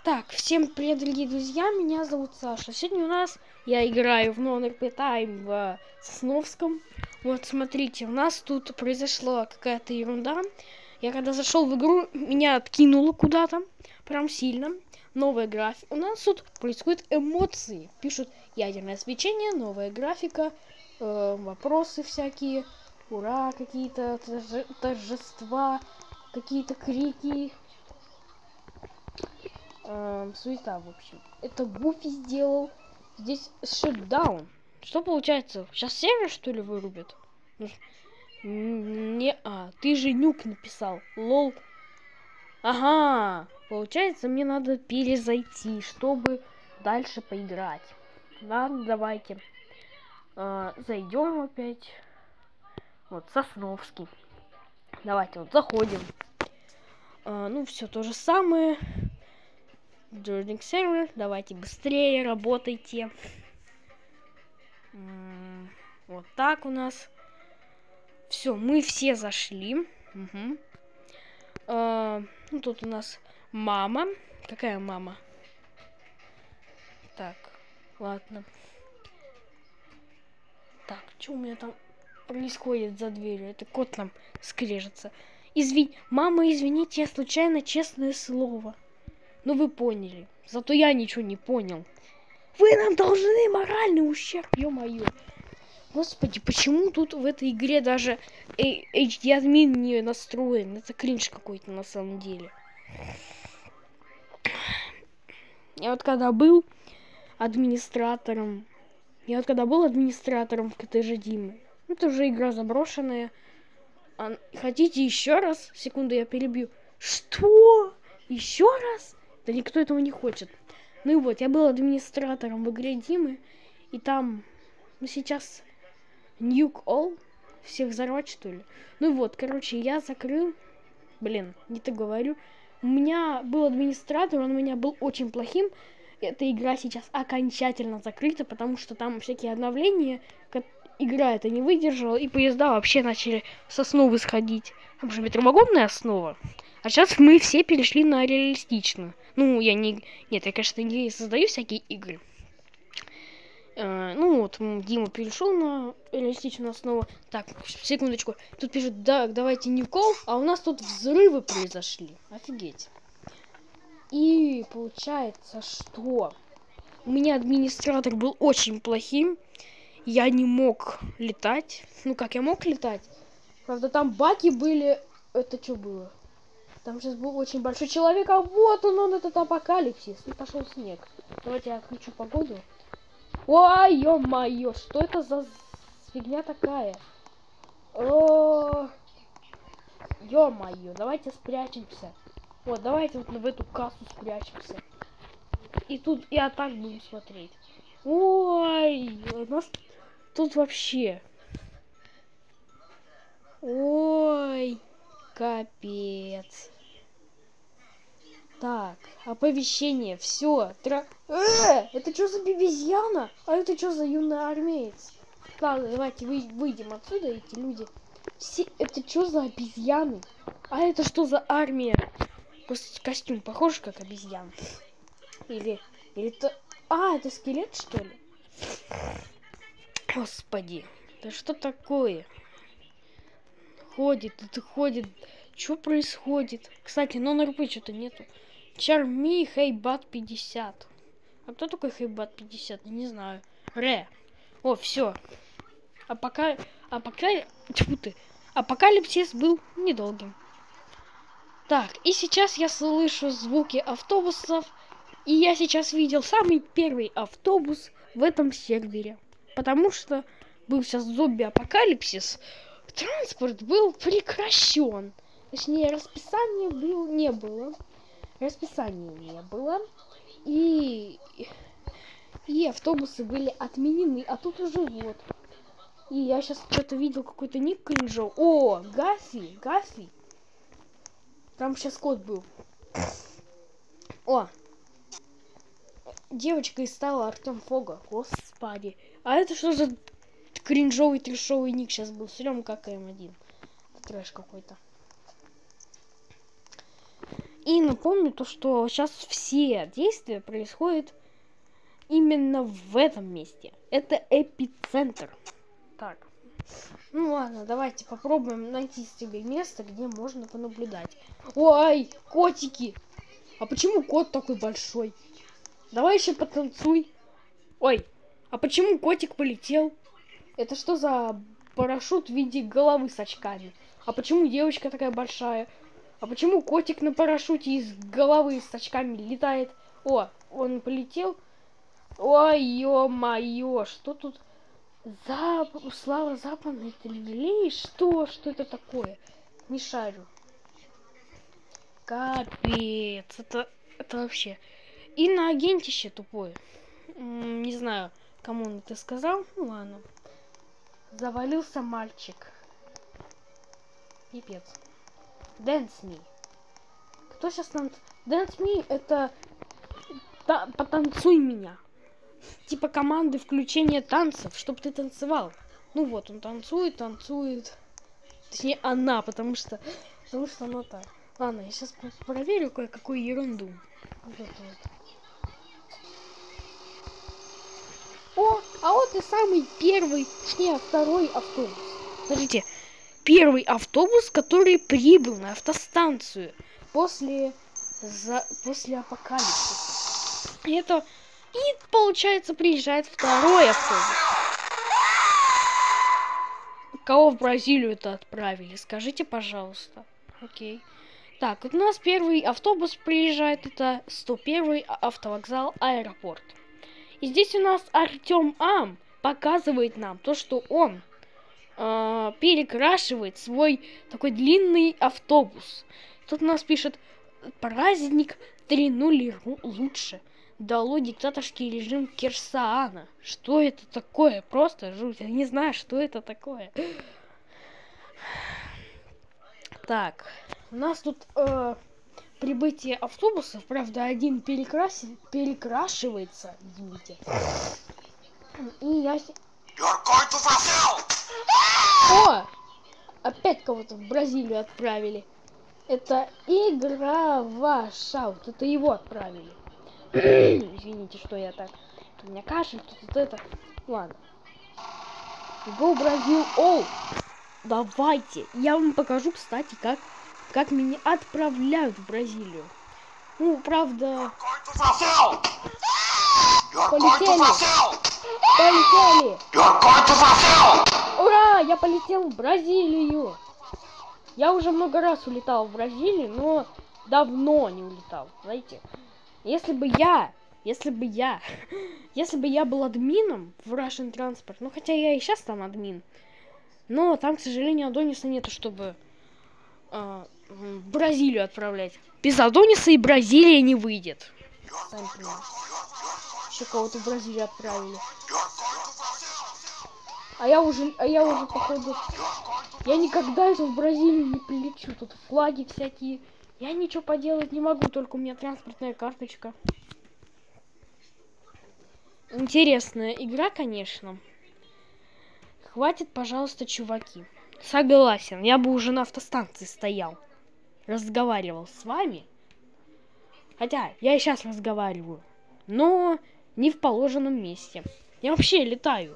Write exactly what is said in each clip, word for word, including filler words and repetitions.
Так, всем привет, дорогие друзья, меня зовут Саша. Сегодня у нас, я играю в Non-эр пи Time в Сосновском. Вот, смотрите, у нас тут произошла какая-то ерунда. Я когда зашел в игру, меня откинуло куда-то, прям сильно. Новая графика. У нас тут происходят эмоции. Пишут ядерное свечение, новая графика, э, вопросы всякие, ура, какие-то торжества, какие-то крики. Эм, суета, в общем. Это Буфи сделал. Здесь шутдаун. Что получается? Сейчас сервер, что ли, вырубят? Не, а, ты же нюк написал. Лол. Ага. Получается, мне надо перезайти, чтобы дальше поиграть. Ладно, давайте. А, зайдем опять. Вот, Сосновский. Давайте, вот, заходим. А, ну, все то же самое. Joining сервер, давайте быстрее работайте. М-м, вот так у нас. Все, мы все зашли. Угу. А, ну тут у нас мама. Какая мама? Так, ладно. Так, что у меня там происходит за дверью? Это кот нам скрежется. Извини, мама, извините, я случайно, честное слово. Ну вы поняли. Зато я ничего не понял. Вы нам должны моральный ущерб, ё-моё. Господи, почему тут в этой игре даже эйч ди админ не настроен? Это кринж какой-то на самом деле. Я вот когда был администратором, я вот когда был администратором в ка тэ жэ Димы, это уже игра заброшенная. А хотите еще раз? Секунду, я перебью. Что? Еще раз? Да никто этого не хочет. Ну и вот, я был администратором в игре Димы, и там, ну сейчас, Nuke All, всех взорвать, что ли? Ну и вот, короче, я закрыл, блин, не так говорю, у меня был администратор, он у меня был очень плохим, эта игра сейчас окончательно закрыта, потому что там всякие обновления, игра это не выдержала, и поезда вообще начали с основы сходить. Там же ветровагонная основа. А сейчас мы все перешли на реалистично. Ну, я не... Нет, я, конечно, не создаю всякие игры. Uh, ну вот, Дима перешел на реалистичную основу. Так, секундочку. Тут пишут, да, давайте не кол, а у нас тут взрывы произошли. Офигеть. И получается, что у меня администратор был очень плохим. Я не мог летать. Ну как, я мог летать? Правда, там баги были. Это что было? Там сейчас был очень большой человек, а вот он, он, этот апокалипсис. И пошел снег. Давайте я отключу погоду. Ой, ё-моё, что это за фигня такая? О, ё-моё, давайте спрячемся. Вот, давайте вот в эту кассу спрячемся. И тут я так буду смотреть. Ой, у нас тут вообще. Ой, капец. Так, оповещение, все. Тра... Э, это что за бебезьяна? А это что за юный армеец? Ладно, давайте вы, выйдем отсюда, эти люди. Все... Это что за обезьяны? А это что за армия? Просто костюм похож как обезьян. Или... Или это... А, это скелет, что ли? Господи, да что такое? Ходит, это ходит. Что происходит? Кстати, Non-эр пи что-то нету. Чарми Хейбат пятьдесят. А кто такой Хейбат пятьдесят? Не знаю. Ре. О, все. А пока... А пока... Тьфу ты. Апокалипсис был недолгим. Так, и сейчас я слышу звуки автобусов. И я сейчас видел самый первый автобус в этом сервере. Потому что был сейчас зомби-апокалипсис. Транспорт был прекращен. Точнее, расписания был, не было. Расписания не было. И... И автобусы были отменены. А тут уже вот. И я сейчас что-то видел, какой-то ник кринжов. О, Гафи, Гафи. Там сейчас код был. О. Девочка из стала Артем Фога. Господи. А это что за кринжовый трешовый ник сейчас был? Серем как эм один. Это трэш какой-то. И напомню то, что сейчас все действия происходят именно в этом месте. Это эпицентр. Так. Ну ладно, давайте попробуем найти себе место, где можно понаблюдать. Ой, котики! А почему кот такой большой? Давай еще потанцуй. Ой, а почему котик полетел? Это что за парашют в виде головы с очками? А почему девочка такая большая? А почему котик на парашюте из головы с очками летает? О, он полетел. Ой, ё-моё, что тут? Зап... Слава западной трелей? Что? Что это такое? Не шарю. Капец. Это, это вообще... И на агентище тупой. М-м, не знаю, кому он это сказал. Ну ладно. Завалился мальчик. Пипец. Dance me. Кто сейчас танц... Dance me это... Та... Потанцуй меня. Типа команды включения танцев, чтобы ты танцевал. Ну вот, он танцует, танцует. Точнее, она, потому что... Потому что она так. Ладно, я сейчас проверю кое-какую ерунду. Вот это вот. О, а вот и самый первый, точнее, второй автобус. Смотрите, первый автобус, который прибыл на автостанцию после, за, после апокалипсиса. И это... И, получается, приезжает второй автобус. Кого в Бразилию-то отправили? Скажите, пожалуйста. Окей. Так, вот у нас первый автобус приезжает. Это сто первый автовокзал, аэропорт. И здесь у нас Артем Ам показывает нам то, что он э, перекрашивает свой такой длинный автобус. Тут у нас пишет: праздник три ноль лучше. Дало диктаторский режим Кирсаана. Что это такое? Просто жуть. Я не знаю, что это такое. Так, у нас тут э, прибытие автобусов. Правда, один перекраси... перекрашивается. Извините. И я... О! Опять кого-то в Бразилию отправили. Это игра ваша. Вот это его отправили. Извините, что я так. Тут у меня кашель, тут вот это. Ладно. Go Brazil all. Давайте. Я вам покажу, кстати, как, как меня отправляют в Бразилию. Ну, правда... Полетели. Полетели. Ура! Я полетел в Бразилию. Я уже много раз улетал в Бразилию, но давно не улетал, знаете. Если бы я, если бы я, если бы я был админом в Russian Transport, ну хотя я и сейчас там админ, но там, к сожалению, Адониса нету, чтобы э, в Бразилию отправлять. Без Адониса и Бразилия не выйдет. Сами понимаете. Еще кого-то в Бразилию отправили. А я уже, а я уже, походу, я никогда это в Бразилию не прилечу. Тут флаги всякие. Я ничего поделать не могу, только у меня транспортная карточка. Интересная игра, конечно. Хватит, пожалуйста, чуваки. Согласен, я бы уже на автостанции стоял. Разговаривал с вами. Хотя, я и сейчас разговариваю. Но не в положенном месте. Я вообще летаю.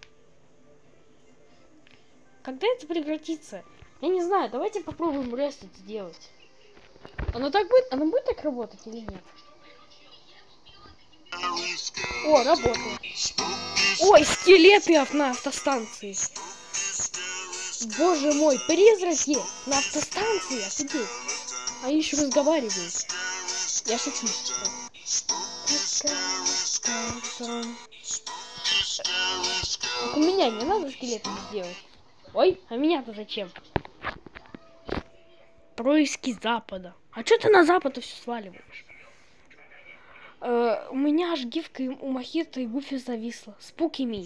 Когда это прекратится? Я не знаю, давайте попробуем рестart сделать. Оно так будет? Оно будет так работать или нет? О, работает. Ой, скелеты на автостанции. Боже мой, призраки на автостанции, офигеть. Они еще разговаривают. Я шучу. Так у меня не надо скелеты сделать. Ой, а меня-то зачем? Происки Запада. А что ты на Запад все сваливаешь? Э, у меня аж гифка у Мохито и Гуфи зависла. Спуки ми.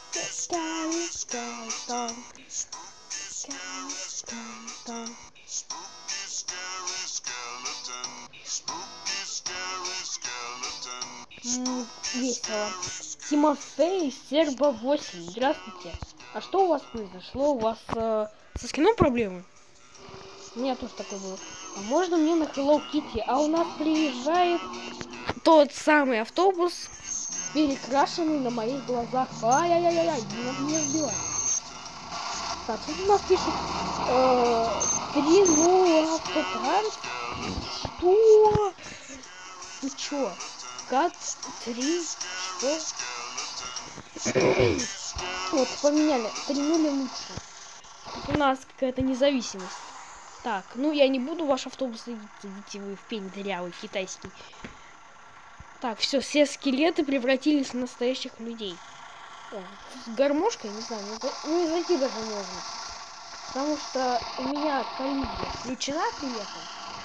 Весело. Тимофей Серба восемь. Здравствуйте. А что у вас произошло? У вас э, со скином проблемы? У меня тоже такое было. А можно мне на Hello Kitty? А у нас приезжает тот самый автобус, перекрашенный на моих глазах. Ай-яй-яй-яй, не надо меня сбивать. Так, что у нас пишет? Три ноль автотранс. Что? Ты чё? Кат три, что? Вот, поменяли. Три нуля лучше. Тут у нас какая-то независимость. Так, ну я не буду ваш автобус видеть. Идите вы в пень дырявый, китайский. Так, все, все скелеты превратились в настоящих людей. О, с гармошкой, не знаю, не, за... не зайти даже можно. Потому что у меня коллизия включена при этом.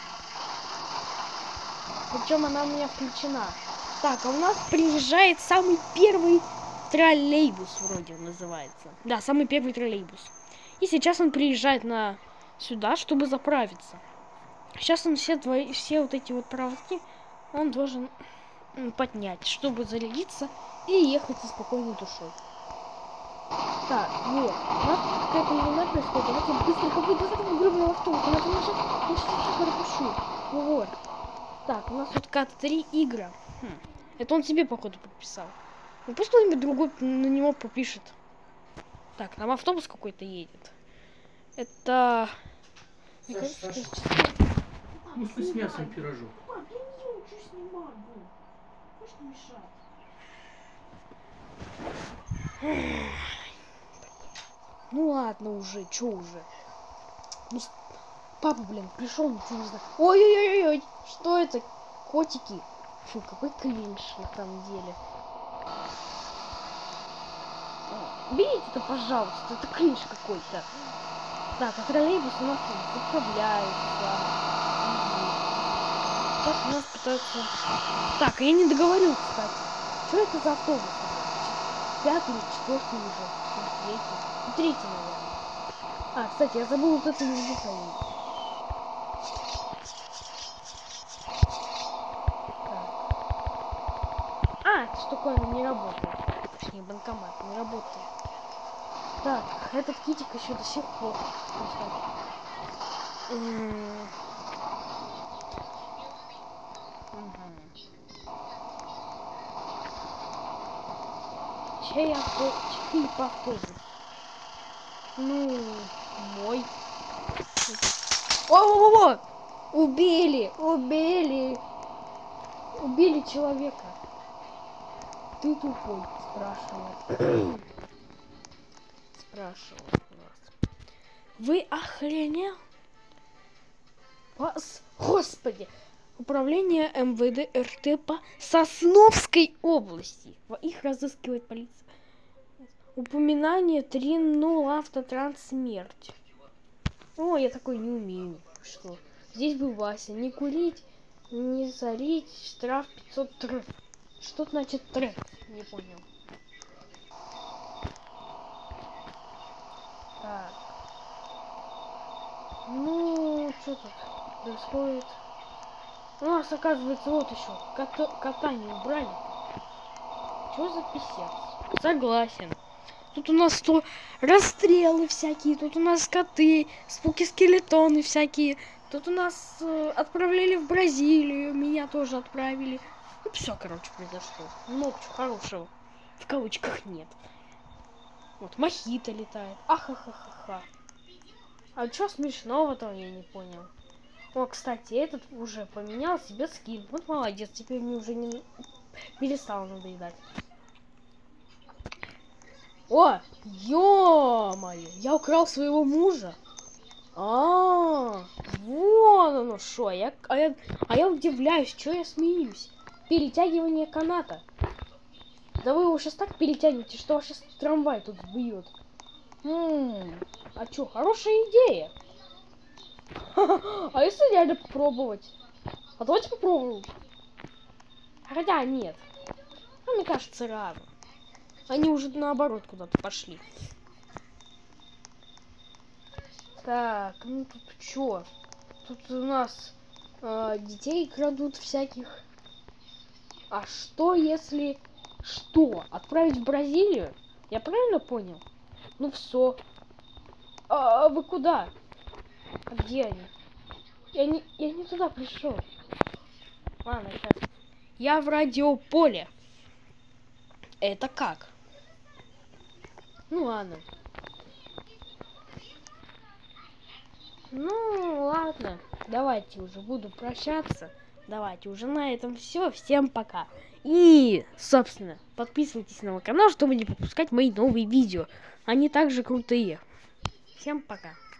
Причем она у меня включена. Так, а у нас приезжает самый первый троллейбус, вроде он называется. Да, самый первый троллейбус. И сейчас он приезжает на сюда, чтобы заправиться. Сейчас он все, твои, все вот эти вот проводки он должен поднять, чтобы зарядиться и ехать со спокойной душой. Так, вот. У нас какая-то ерунда происходит. Давайте быстренько выйду из этого гребаного автобуса. Я сейчас, я сейчас пропущу. Вот. Так, у нас вот Кат три игра. Хм. Это он себе, походу, подписал. Ну пусть кто-нибудь другой на него попишет. Так, там автобус какой-то едет. Это... Саша, кажется, Саша. что... Ну, с мясом пирожок. Пап, я не хочу снимать, блин. Хочешь не мешать? Ну ладно уже, чё уже? Ну, папа, блин, пришел, ничего не знаю. Ой-ой-ой-ой, что это? Котики. Фу, какой кринж на самом деле. Видите это, пожалуйста, это кринж какой-то. Так, а троллейбус у нас заправляется. Сейчас у нас пытаются... Так, я не договорил, кстати. Что это за автобус? Пятый, четвертый уже. Третий. Третий, наверное. А, кстати, я забыл вот это не выполнить. А, это что такое, оно не работает. Точнее, банкомат не работает. Так, этот китик еще до сих пор. Чей автобус? Чей автобус? Ну, мой. О-о-о-о! Убили! Убили! Убили человека. Ты тупой, спрашивает. Спрашивает нас. Вы охренел? Вас, господи! Управление эм вэ дэ эр тэ по Сосновской области. Их разыскивает полиция. Упоминание три ноль автотранс смерть. О, я такой не умею. Что? Здесь был Вася. Не курить, не зарить. Штраф пятьсот треф. Что значит треф? Не понял. Так. Ну, что тут происходит? У нас, оказывается, вот еще. Кота, кота не убрали. Что за писец? Согласен. Тут у нас то расстрелы всякие, тут у нас коты, спуки-скелетоны всякие. Тут у нас э, отправляли в Бразилию, меня тоже отправили. Ну, все, короче, произошло. Много чего хорошего. В кавычках нет. Вот, мохито летает. Ахахахаха. А что смешного-то, я не понял. О, кстати, этот уже поменял себе скин. Вот молодец, теперь мне уже не перестал надоедать. О, ё-моё, я украл своего мужа. А, вон оно шо. Я, а, я, а я удивляюсь, что я смеюсь. Перетягивание каната. Да вы его сейчас так перетянете, что вас сейчас трамвай тут сбьет. М-м, а чё, хорошая идея. А если реально попробовать? А давайте попробуем. Хотя нет. А мне кажется, рано. Они уже наоборот куда-то пошли. Так, ну тут чё? Тут у нас э, детей крадут всяких. А что если... Что? Отправить в Бразилию? Я правильно понял? Ну все. А, а вы куда? А где они? Я не, я не туда пришел. Ладно, сейчас. Я в радиополе. Это как? Ну ладно. Ну ладно. Давайте уже буду прощаться. Давайте уже на этом все. Всем пока. И, собственно, подписывайтесь на мой канал, чтобы не пропускать мои новые видео. Они также крутые. Всем пока.